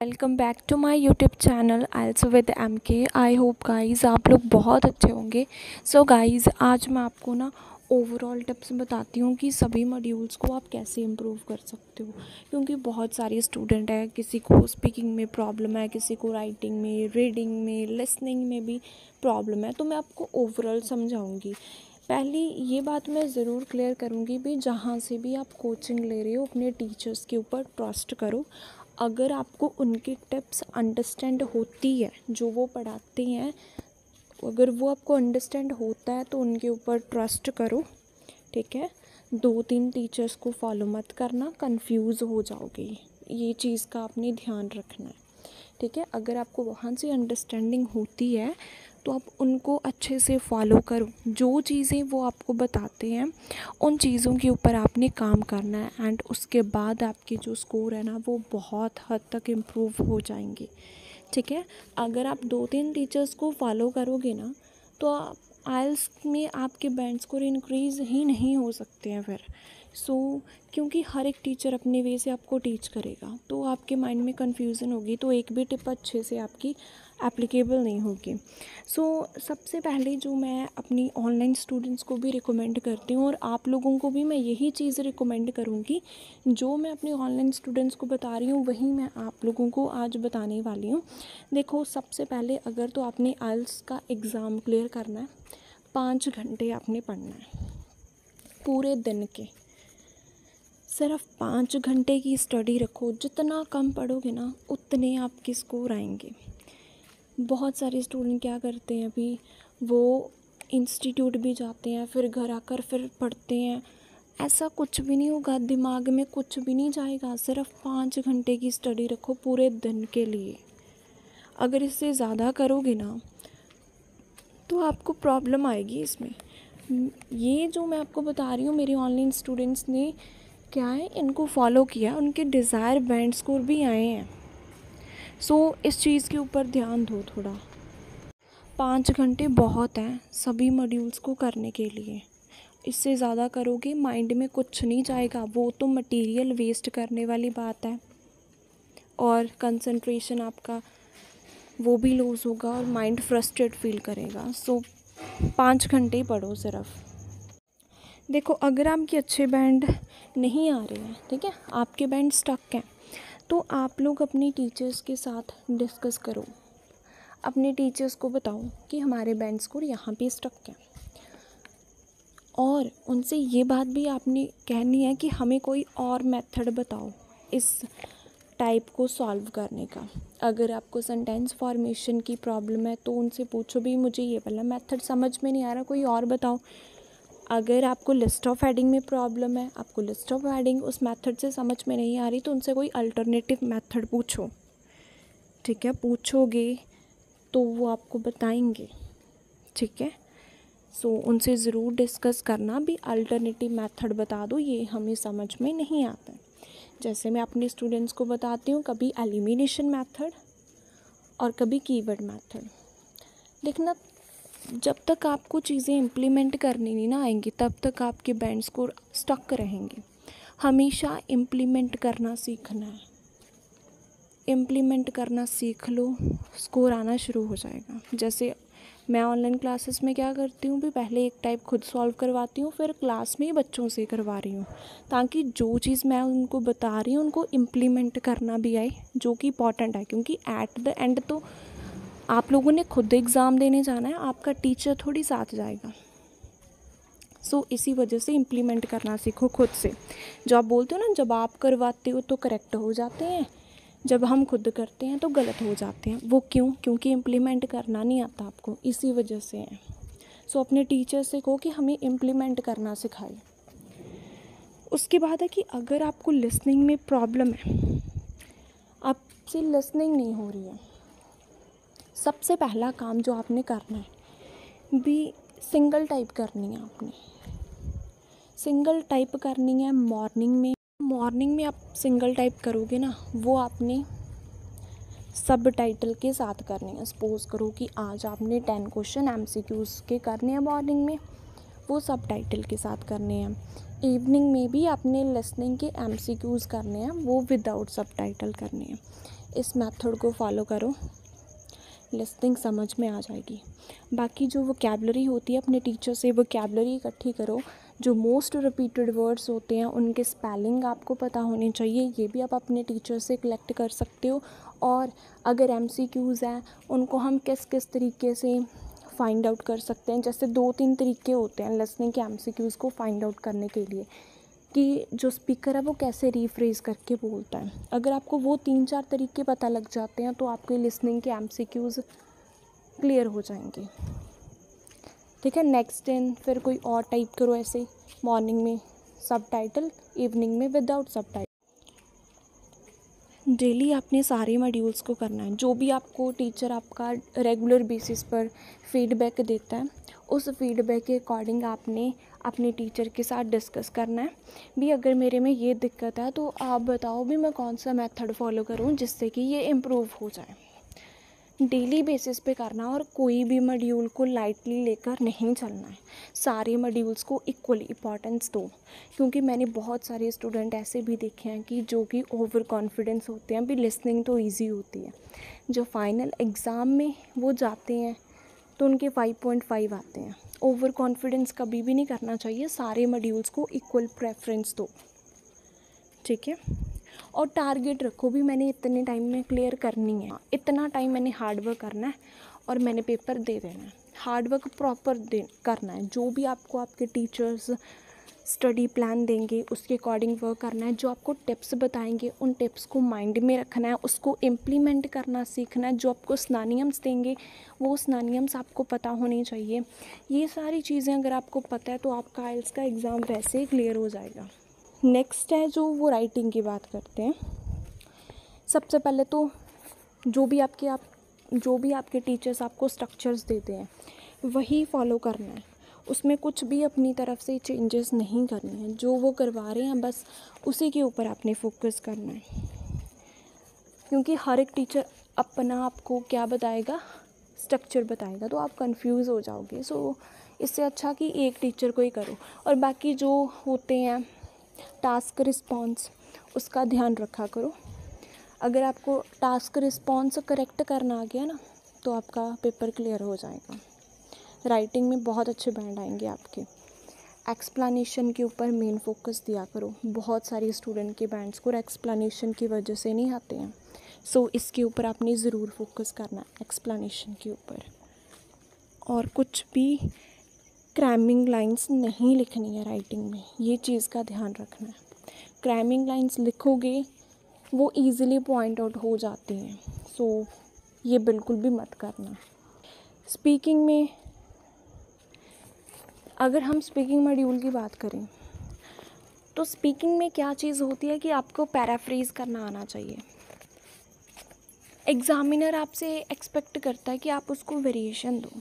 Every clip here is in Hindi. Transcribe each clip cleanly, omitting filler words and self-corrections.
Welcome back to my YouTube channel also with MK। I hope guys आप लोग बहुत अच्छे होंगे। सो गाइज़ आज मैं आपको ना ओवरऑल टिप्स बताती हूँ कि सभी मॉड्यूल्स को आप कैसे इम्प्रूव कर सकते हो, क्योंकि बहुत सारे स्टूडेंट हैं, किसी को स्पीकिंग में प्रॉब्लम है, किसी को राइटिंग में, रीडिंग में, लिसनिंग में भी प्रॉब्लम है। तो मैं आपको ओवरऑल समझाऊँगी। पहली ये बात मैं ज़रूर क्लियर करूँगी भी, जहाँ से भी आप कोचिंग ले रहे हो अपने टीचर्स के ऊपर ट्रस्ट करो। अगर आपको उनकी टिप्स अंडरस्टैंड होती है, जो वो पढ़ाते हैं, अगर वो आपको अंडरस्टैंड होता है तो उनके ऊपर ट्रस्ट करो। ठीक है, 2-3 टीचर्स को फॉलो मत करना, कंफ्यूज हो जाओगे। ये चीज़ का आपने ध्यान रखना है। ठीक है, अगर आपको वहाँ से अंडरस्टैंडिंग होती है तो आप उनको अच्छे से फॉलो करो। जो चीज़ें वो आपको बताते हैं उन चीज़ों के ऊपर आपने काम करना है, एंड उसके बाद आपके जो स्कोर है ना वो बहुत हद तक इम्प्रूव हो जाएंगे। ठीक है, अगर आप 2-3 टीचर्स को फॉलो करोगे ना तो आप आइल्स में आपके बैंड स्कोर इंक्रीज़ ही नहीं हो सकते हैं फिर। क्योंकि हर एक टीचर अपने वे से आपको टीच करेगा, तो आपके माइंड में कन्फ्यूज़न होगी, तो एक भी टिप अच्छे से आपकी एप्लीकेबल नहीं होगी। सबसे पहले जो मैं अपनी ऑनलाइन स्टूडेंट्स को भी रिकमेंड करती हूँ, और आप लोगों को भी मैं यही चीज़ रिकमेंड करूँगी, जो मैं अपने ऑनलाइन स्टूडेंट्स को बता रही हूँ वही मैं आप लोगों को आज बताने वाली हूँ। देखो, सबसे पहले अगर तो आपने आइल्स का एग्ज़ाम क्लियर करना है, 5 घंटे आपने पढ़ना है पूरे दिन के। सिर्फ 5 घंटे की स्टडी रखो। जितना कम पढ़ोगे ना उतने आपके स्कोर आएंगे। बहुत सारे स्टूडेंट क्या करते हैं, अभी वो इंस्टीट्यूट भी जाते हैं, फिर घर आकर फिर पढ़ते हैं। ऐसा कुछ भी नहीं होगा, दिमाग में कुछ भी नहीं जाएगा। सिर्फ 5 घंटे की स्टडी रखो पूरे दिन के लिए। अगर इससे ज़्यादा करोगे ना तो आपको प्रॉब्लम आएगी इसमें। ये जो मैं आपको बता रही हूँ, मेरे ऑनलाइन स्टूडेंट्स ने क्या है, इनको फॉलो किया, उनके डिज़ायर बैंड स्कोर भी आए हैं। इस चीज़ के ऊपर ध्यान दो थोड़ा। 5 घंटे बहुत हैं सभी मॉड्यूल्स को करने के लिए। इससे ज़्यादा करोगे माइंड में कुछ नहीं जाएगा, वो तो मटेरियल वेस्ट करने वाली बात है, और कंसंट्रेशन आपका वो भी लूज़ होगा और माइंड फ्रस्ट्रेट फील करेगा। 5 घंटे ही पढ़ो सिर्फ। देखो, अगर आपके अच्छे बैंड नहीं आ रहे हैं, ठीक है, आपके बैंड स्टक हैं, तो आप लोग अपने टीचर्स के साथ डिस्कस करो। अपने टीचर्स को बताओ कि हमारे बैंड स्कोर यहाँ पे स्टक हैं, और उनसे ये बात भी आपने कहनी है कि हमें कोई और मेथड बताओ इस टाइप को सॉल्व करने का। अगर आपको सेंटेंस फॉर्मेशन की प्रॉब्लम है तो उनसे पूछो भी, मुझे ये वाला मेथड समझ में नहीं आ रहा, कोई और बताओ। अगर आपको लिस्ट ऑफ हेडिंग में प्रॉब्लम है, आपको लिस्ट ऑफ हेडिंग उस मेथड से समझ में नहीं आ रही, तो उनसे कोई अल्टरनेटिव मेथड पूछो। ठीक है, पूछोगे तो वो आपको बताएंगे। ठीक है, उनसे ज़रूर डिस्कस करना भी, अल्टरनेटिव मेथड बता दो, ये हमें समझ में नहीं आता। जैसे मैं अपने स्टूडेंट्स को बताती हूँ, कभी एलिमिनेशन मेथड और कभी कीवर्ड मेथड। देखना, जब तक आपको चीज़ें इम्प्लीमेंट करनी नहीं ना आएंगी, तब तक आपके बैंड स्कोर स्टक रहेंगे। हमेशा इम्प्लीमेंट करना सीखना है। इम्प्लीमेंट करना सीख लो, स्कोर आना शुरू हो जाएगा। जैसे मैं ऑनलाइन क्लासेस में क्या करती हूँ भी, पहले एक टाइप खुद सॉल्व करवाती हूँ, फिर क्लास में ही बच्चों से करवा रही हूँ, ताकि जो चीज़ मैं उनको बता रही हूँ उनको इम्प्लीमेंट करना भी आए, जो कि इम्पॉर्टेंट है। क्योंकि एट द एंड तो आप लोगों ने खुद एग्ज़ाम देने जाना है, आपका टीचर थोड़ी साथ जाएगा। इसी वजह से इम्प्लीमेंट करना सीखो खुद से। जो आप बोलते हो ना, जब आप करवाते हो तो करेक्ट हो जाते हैं, जब हम खुद करते हैं तो गलत हो जाते हैं। वो क्यों? क्योंकि इम्प्लीमेंट करना नहीं आता आपको, इसी वजह से है। अपने टीचर से कहो कि हमें इम्प्लीमेंट करना सिखाए। उसके बाद है कि अगर आपको लिसनिंग में प्रॉब्लम है, आपसे लिसनिंग नहीं हो रही है, सबसे पहला काम जो आपने करना है भी, सिंगल टाइप करनी है। आपने सिंगल टाइप करनी है मॉर्निंग में आप सिंगल टाइप करोगे ना, वो आपने सब टाइटल के साथ करनी है। सपोज़ करो कि आज आपने 10 क्वेश्चन MCQs के करने हैं मॉर्निंग में, वो सब टाइटल के साथ करने हैं। इवनिंग में भी आपने लिसनिंग के MCQs करने हैं, वो विदाउट सब टाइटल करने हैं। इस मेथड को फॉलो करो, लिसनिंग समझ में आ जाएगी। बाकी जो वोकैबलरी होती है अपने टीचर से वोकैबलरी इकट्ठी करो। जो मोस्ट रिपीटेड वर्ड्स होते हैं उनके स्पेलिंग आपको पता होने चाहिए, ये भी आप अपने टीचर से कलेक्ट कर सकते हो। और अगर MCQs हैं उनको हम किस किस तरीके से फाइंड आउट कर सकते हैं, जैसे 2-3 तरीके होते हैं लिसनिंग के MCQs को फाइंड आउट करने के लिए कि जो स्पीकर है वो कैसे रीफ्रेज करके बोलता है। अगर आपको वो 3-4 तरीके पता लग जाते हैं तो आपके लिसनिंग के MCQs क्लियर हो जाएंगे। ठीक है, नेक्स्ट दिन फिर कोई और टाइप करो ऐसे, मॉर्निंग में सबटाइटल, इवनिंग में विदाउट सबटाइटल। डेली आपने सारे मॉड्यूल्स को करना है। जो भी आपको टीचर आपका रेगुलर बेसिस पर फीडबैक देता है उस फीडबैक के अकॉर्डिंग आपने अपने टीचर के साथ डिस्कस करना है भी अगर मेरे में ये दिक्कत है तो आप बताओ भी मैं कौन सा मेथड फॉलो करूँ जिससे कि ये इम्प्रूव हो जाए। डेली बेसिस पे करना और कोई भी मॉड्यूल को लाइटली लेकर नहीं चलना है। सारे मॉड्यूल्स को इक्वली इम्पॉर्टेंस दो, क्योंकि मैंने बहुत सारे स्टूडेंट ऐसे भी देखे हैं कि जो कि ओवर कॉन्फिडेंस होते हैं। भी लिसनिंग तो इजी होती है, जो फाइनल एग्ज़ाम में वो जाते हैं तो उनके 5.5 आते हैं। ओवर कॉन्फिडेंस कभी भी नहीं करना चाहिए। सारे मॉड्यूल्स को इक्वल प्रेफरेंस दो, ठीक है। और टारगेट रखो भी मैंने इतने टाइम में क्लियर करनी है, इतना टाइम मैंने हार्डवर्क करना है और मैंने पेपर दे देना है। हार्डवर्क प्रॉपर करना है। जो भी आपको आपके टीचर्स स्टडी प्लान देंगे उसके अकॉर्डिंग वर्क करना है। जो आपको टिप्स बताएंगे उन टिप्स को माइंड में रखना है, उसको इम्प्लीमेंट करना सीखना है। जो आपको स्नानियम्स देंगे वो स्नानियम्स आपको पता होने चाहिए। ये सारी चीज़ें अगर आपको पता है तो आपका आइल्स का एग्ज़ाम वैसे ही क्लियर हो जाएगा। नेक्स्ट है जो वो राइटिंग की बात करते हैं। सबसे पहले तो जो भी आपके टीचर्स आपको स्ट्रक्चर्स देते हैं वही फॉलो करना है। उसमें कुछ भी अपनी तरफ से चेंजेस नहीं करने हैं। जो वो करवा रहे हैं बस उसी के ऊपर आपने फोकस करना है, क्योंकि हर एक टीचर अपना आपको क्या बताएगा, स्ट्रक्चर बताएगा, तो आप कंफ्यूज हो जाओगे। सो इससे अच्छा कि एक टीचर को ही करो। और बाकी जो होते हैं टास्क रिस्पॉन्स उसका ध्यान रखा करो। अगर आपको टास्क रिस्पॉन्स करेक्ट करना आ गया ना तो आपका पेपर क्लियर हो जाएगा। राइटिंग में बहुत अच्छे बैंड आएंगे आपके। एक्सप्लेनेशन के ऊपर मेन फोकस दिया करो। बहुत सारे स्टूडेंट के बैंड्स को एक्सप्लेनेशन की वजह से नहीं आते हैं। सो इसके ऊपर आपने ज़रूर फोकस करना है, एक्सप्लेनेशन के ऊपर। और कुछ भी क्रैमिंग लाइंस नहीं लिखनी है राइटिंग में, ये चीज़ का ध्यान रखना है। क्रैमिंग लाइंस लिखोगे वो ईज़िली पॉइंट आउट हो जाती हैं। सो ये बिल्कुल भी मत करना। स्पीकिंग में अगर हम स्पीकिंग मॉड्यूल की बात करें तो स्पीकिंग में क्या चीज़ होती है कि आपको पैराफ्रेज करना आना चाहिए। एग्ज़ामिनर आपसे एक्सपेक्ट करता है कि आप उसको वेरिएशन दो।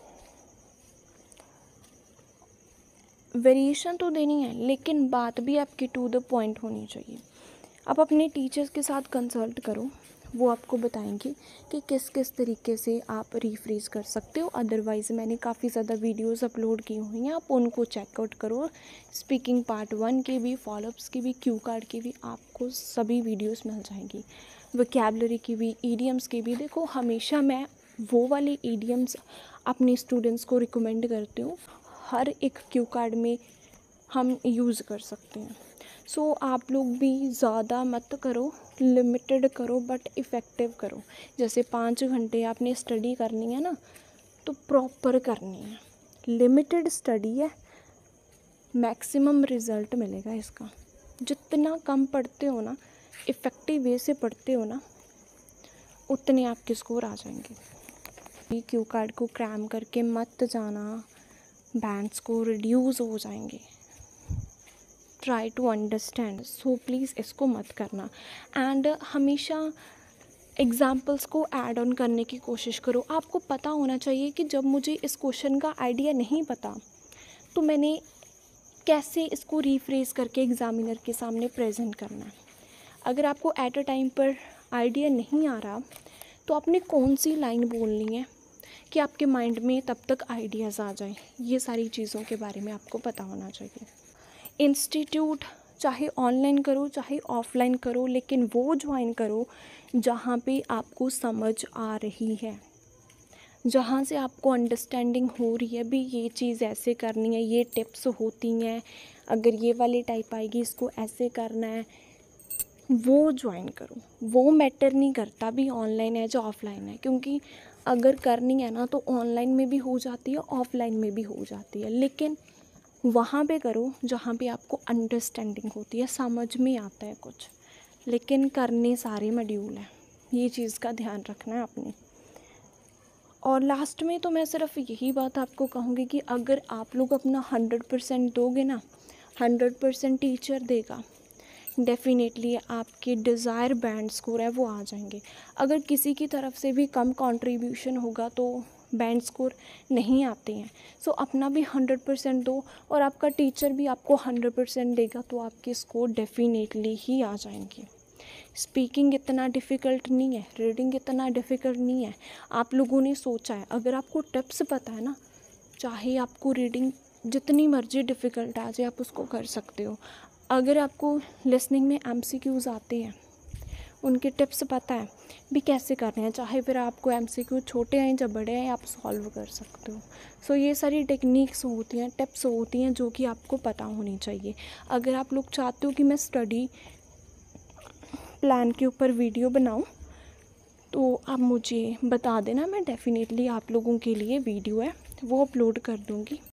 वेरिएशन तो देनी है लेकिन बात भी आपकी टू द पॉइंट होनी चाहिए। आप अपने टीचर्स के साथ कंसल्ट करो, वो आपको बताएंगे कि किस किस तरीके से आप रीफ्रेज कर सकते हो। अदरवाइज़ मैंने काफ़ी ज़्यादा वीडियोस अपलोड की हुई हैं, आप उनको चेकआउट करो। स्पीकिंग पार्ट 1 के भी, फॉलोअप्स की भी, क्यू कार्ड की भी आपको सभी वीडियोस मिल जाएंगी। वोकैबुलरी की भी, ईडियम्स की भी। देखो हमेशा मैं वो वाले ईडियम्स अपने स्टूडेंट्स को रिकमेंड करती हूँ, हर एक क्यू कार्ड में हम यूज़ कर सकते हैं। सो आप लोग भी ज़्यादा मत करो, लिमिटेड करो बट इफ़ेक्टिव करो। जैसे 5 घंटे आपने स्टडी करनी है ना तो प्रॉपर करनी है। लिमिटेड स्टडी है, मैक्सिमम रिज़ल्ट मिलेगा इसका। जितना कम पढ़ते हो ना, इफ़ेक्टिव वे से पढ़ते हो ना, उतने आपके स्कोर आ जाएंगे। क्यू कार्ड को क्रैम करके मत जाना, बैंड्स को रिड्यूस हो जाएंगे। Try to understand. So please इसको मत करना। एंड हमेशा एग्ज़ाम्पल्स को ऐड ऑन करने की कोशिश करो। आपको पता होना चाहिए कि जब मुझे इस क्वेश्चन का आइडिया नहीं पता तो मैंने कैसे इसको रीफ्रेज करके एग्ज़ामिनर के सामने प्रेजेंट करना है। अगर आपको एट अ टाइम पर आइडिया नहीं आ रहा तो आपने कौन सी लाइन बोलनी है कि आपके माइंड में तब तक आइडियाज़ आ जाएं। ये सारी चीज़ों के बारे में आपको पता होना चाहिए। इंस्टीट्यूट चाहे ऑनलाइन करो चाहे ऑफलाइन करो, लेकिन वो ज्वाइन करो जहाँ पे आपको समझ आ रही है, जहाँ से आपको अंडरस्टैंडिंग हो रही है भी ये चीज़ ऐसे करनी है, ये टिप्स होती हैं, अगर ये वाली टाइप आएगी इसको ऐसे करना है, वो ज्वाइन करो। वो मैटर नहीं करता भी ऑनलाइन है या ऑफलाइन है, क्योंकि अगर करनी है ना तो ऑनलाइन में भी हो जाती है, ऑफलाइन में भी हो जाती है, लेकिन वहाँ पे करो जहाँ पे आपको अंडरस्टैंडिंग होती है, समझ में आता है कुछ, लेकिन करने सारे मॉड्यूल हैं, ये चीज़ का ध्यान रखना है अपनी। और लास्ट में तो मैं सिर्फ यही बात आपको कहूँगी कि अगर आप लोग अपना 100% दोगे ना, 100% टीचर देगा, डेफिनेटली आपके डिज़ायर बैंड स्कोर है वो आ जाएंगे। अगर किसी की तरफ से भी कम कंट्रीब्यूशन होगा तो बैंड स्कोर नहीं आते हैं। सो अपना भी 100% दो और आपका टीचर भी आपको 100% देगा तो आपके स्कोर डेफिनेटली ही आ जाएंगे। स्पीकिंग इतना डिफ़िकल्ट नहीं है, रीडिंग इतना डिफ़िकल्ट नहीं है। आप लोगों ने सोचा है, अगर आपको टिप्स पता है ना, चाहे आपको रीडिंग जितनी मर्ज़ी डिफ़िकल्ट आ जाए आप उसको कर सकते हो। अगर आपको लिसनिंग में MCQs आते हैं, उनके टिप्स पता है भी कैसे करने हैं, चाहे फिर आपको MCQ छोटे हैं या बड़े हैं, आप सॉल्व कर सकते हो। सो ये सारी टेक्निक्स होती हैं, टिप्स होती हैं जो कि आपको पता होनी चाहिए। अगर आप लोग चाहते हो कि मैं स्टडी प्लान के ऊपर वीडियो बनाऊं तो आप मुझे बता देना, मैं डेफ़िनेटली आप लोगों के लिए वीडियो है वो अपलोड कर दूंगी।